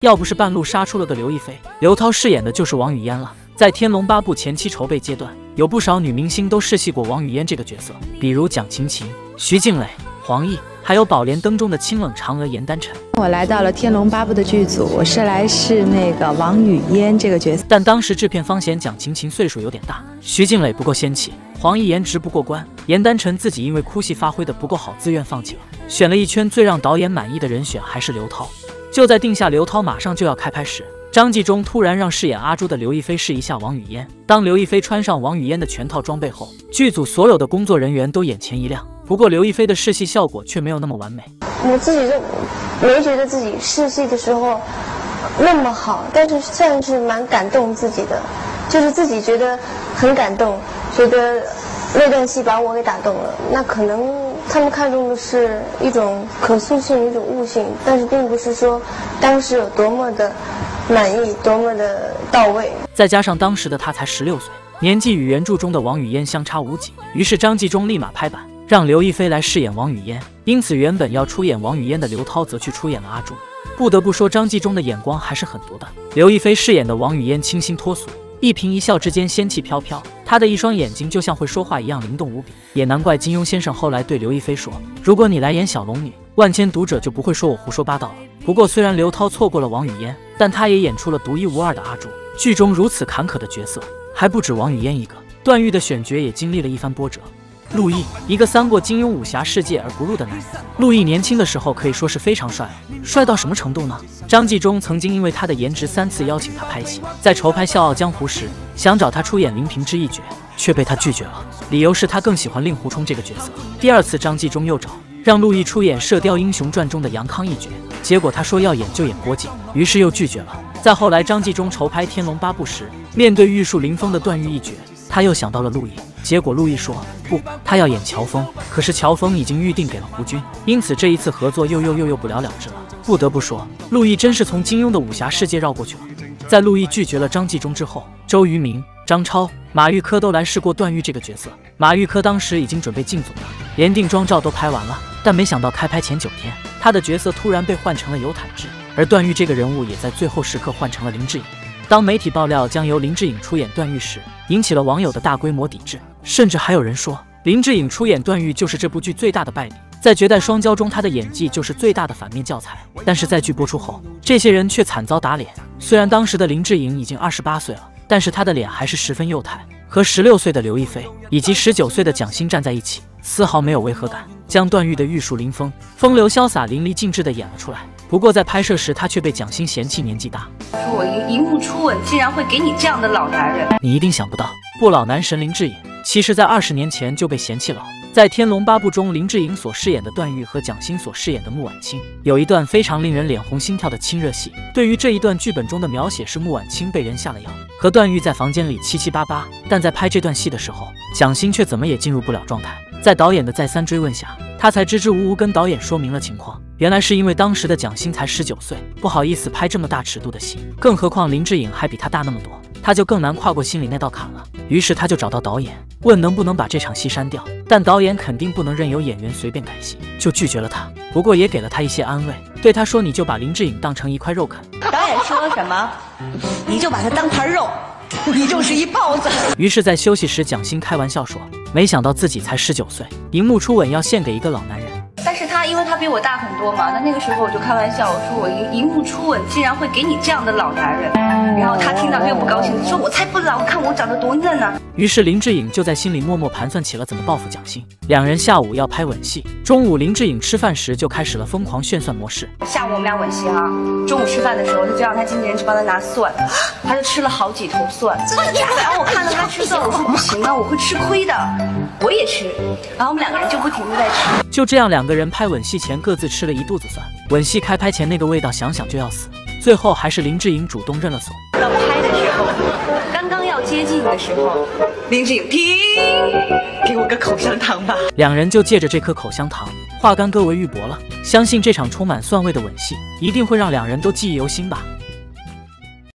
要不是半路杀出了个刘亦菲，刘涛饰演的就是王语嫣了。在《天龙八部》前期筹备阶段，有不少女明星都试戏过王语嫣这个角色，比如蒋勤勤、徐静蕾、黄奕，还有《宝莲灯》中的清冷嫦娥严丹晨。 我来到了《天龙八部》的剧组，我是来试那个王语嫣这个角色， 但当时制片方嫌蒋勤勤岁数有点大，徐静蕾不够仙气，黄奕颜值不过关，严丹晨自己因为哭戏发挥的不够好，自愿放弃了。选了一圈，最让导演满意的人选还是刘涛。就在定下刘涛马上就要开拍时，张纪中突然让饰演阿朱的刘亦菲试一下王语嫣。当刘亦菲穿上王语嫣的全套装备后，剧组所有的工作人员都眼前一亮。不过刘亦菲的试戏效果却没有那么完美。 我自己就没觉得自己试戏的时候那么好，但是算是蛮感动自己的，就是自己觉得很感动，觉得那段戏把我给打动了。那可能他们看重的是一种可塑性，一种悟性，但是并不是说当时有多么的满意，多么的到位。 再加上当时的他才16岁，年纪与原著中的王语嫣相差无几，于是张纪中立马拍板，让刘亦菲来饰演王语嫣。因此原本要出演王语嫣的刘涛则去出演了阿朱。不得不说，张纪中的眼光还是很毒的。刘亦菲饰演的王语嫣清新脱俗，一颦一笑之间仙气飘飘，她的一双眼睛就像会说话一样灵动无比。也难怪金庸先生后来对刘亦菲说，如果你来演小龙女，万千读者就不会说我胡说八道了。不过虽然刘涛错过了王语嫣，但她也演出了独一无二的阿朱。剧中如此坎坷的角色还不止王语嫣一个，段誉的选角也经历了一番波折。陆毅，一个三过金庸武侠世界而不入的男人。陆毅年轻的时候可以说是非常帅了，帅到什么程度呢？张纪中曾经因为他的颜值3次邀请他拍戏，在筹拍《笑傲江湖》时，想找他出演林平之一角，却被他拒绝了，理由是他更喜欢令狐冲这个角色。第2次张纪中又找，让陆毅出演《射雕英雄传》中的杨康一角，结果他说要演就演郭靖，于是又拒绝了。再后来张纪中筹拍《天龙八部》时，面对玉树临风的段誉一角，他又想到了陆毅，结果陆毅说不，他要演乔峰，可是乔峰已经预定给了胡军，因此这一次合作又不了了之了。不得不说，陆毅真是从金庸的武侠世界绕过去了。在陆毅拒绝了张纪中之后，周渝民、张超、马玉珂都来试过段誉这个角色。马玉珂当时已经准备进组了，连定妆照都拍完了，但没想到开拍前9天，他的角色突然被换成了尤坦之，而段誉这个人物也在最后时刻换成了林志颖。当媒体爆料将由林志颖出演段誉时，引起了网友的大规模抵制，甚至还有人说林志颖出演段誉就是这部剧最大的败笔，在绝代双骄中他的演技就是最大的反面教材。但是在剧播出后，这些人却惨遭打脸。虽然当时的林志颖已经28岁了，但是他的脸还是十分幼态，和16岁的刘亦菲以及19岁的蒋欣站在一起，丝毫没有违和感，将段誉的玉树临风、风流潇洒淋漓尽致地演了出来。不过在拍摄时，他却被蒋欣嫌弃年纪大， 说我一幕初吻竟然会给你这样的老男人。 你一定想不到，不老男神林志颖其实在20年前就被嫌弃老。在《天龙八部》中，林志颖所饰演的段誉和蒋欣所饰演的穆婉清有一段非常令人脸红心跳的亲热戏。对于这一段剧本中的描写是穆婉清被人下了药，和段誉在房间里七七八八，但在拍这段戏的时候，蒋欣却怎么也进入不了状态。在导演的再三追问下，他才支支吾吾跟导演说明了情况。原来是因为当时的蒋欣才19岁，不好意思拍这么大尺度的戏，更何况林志颖还比他大那么多，他就更难跨过心里那道坎了。于是他就找到导演，问能不能把这场戏删掉，但导演肯定不能任由演员随便改戏，就拒绝了他。不过也给了他一些安慰，对他说你就把林志颖当成一块肉啃。 导演说什么，你就把他当盘肉，你就是一豹子。 于是在休息时，蒋欣开玩笑说，没想到自己才19岁，荧幕初吻要献给一个老男人。 但是因为他比我大很多嘛，那个时候我就开玩笑，我说我荧幕初吻竟然会给你这样的老男人，然后他听到又不高兴，说我才不老，看我长得多嫩啊。 于是林志颖就在心里默默盘算起了怎么报复蒋欣。两人下午要拍吻戏，中午林志颖吃饭时就开始了疯狂炫算模式。 下午我们俩吻戏哈，中午吃饭的时候他就让他经纪人去帮他拿蒜，他就吃了好几头蒜。真的假的？然后我看到他吃蒜，我说不行啊，我会吃亏的，我也吃。然后我们2个人就不停地在吃。 就这样2个人拍吻戏前各自吃了一肚子蒜，吻戏开拍前那个味道想想就要死。最后还是林志颖主动认了怂。 到拍的时候，刚刚要接近的时候，林志颖停，给我个口香糖吧。 2人就借着这颗口香糖化干戈为玉帛了。相信这场充满蒜味的吻戏一定会让2人都记忆犹新吧。